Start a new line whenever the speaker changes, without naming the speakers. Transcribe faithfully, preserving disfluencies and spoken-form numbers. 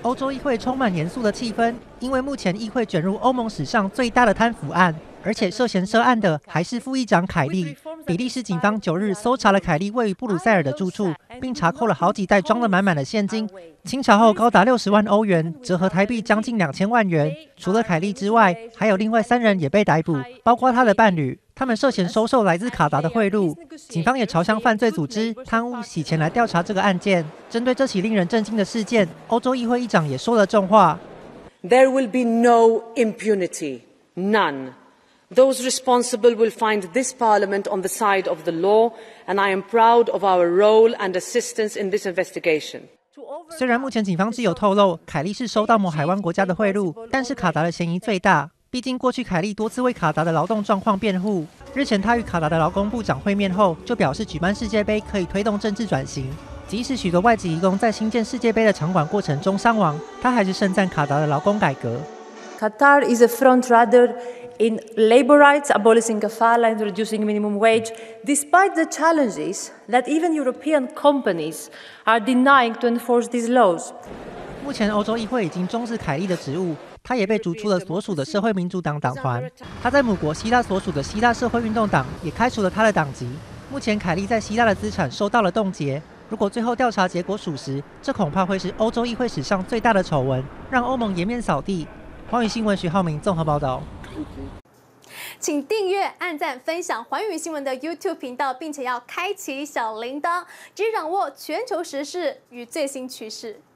欧洲议会充满严肃的气氛，因为目前议会卷入欧盟史上最大的贪腐案，而且涉嫌涉案的还是副议长凯利。比利时警方九日搜查了凯利位于布鲁塞尔的住处，并查扣了好几袋装得满满的现金，清查后高达六十万欧元，折合台币将近两千万元。除了凯利之外，还有另外三人也被逮捕，包括他的伴侣。他们涉嫌收受来自卡达的贿赂，警方也朝向犯罪组织贪污洗钱来调查这个案件。针对这起令人震惊的事件，欧洲议会议长也说了重话
：“There will be no impunity, none. Those responsible will find this Parliament on the side of the law, and I am proud of our role and assistance in this investigation.”
虽然目前警方只有透露凯利是收到某海湾国家的贿赂，但是卡达的嫌疑最大。毕竟过去凯利多次为卡达的劳动状况辩护。日前他与卡达的劳工部长会面后，就表示举办世界杯可以推动政治转型。即使许多外籍移工在新建世界杯的场馆过程中伤亡，他还是盛赞卡达的劳工改革。
Qatar is a frontrunner in labor rights, abolishing kafala and reducing minimum wage, despite the challenges that even European companies are denying to enforce these laws.
目前欧洲议会已经终止凯利的职务，他也被逐出了所属的社会民主党党团。他在母国希腊所属的希腊社会运动党也开除了他的党籍。目前凯利在希腊的资产受到了冻结。如果最后调查结果属实，这恐怕会是欧洲议会史上最大的丑闻，让欧盟颜面扫地。寰宇新闻徐浩明综合报道。
请订阅、按赞、分享寰宇新闻的 YouTube 频道，并且要开启小铃铛，直接掌握全球时事与最新趋势。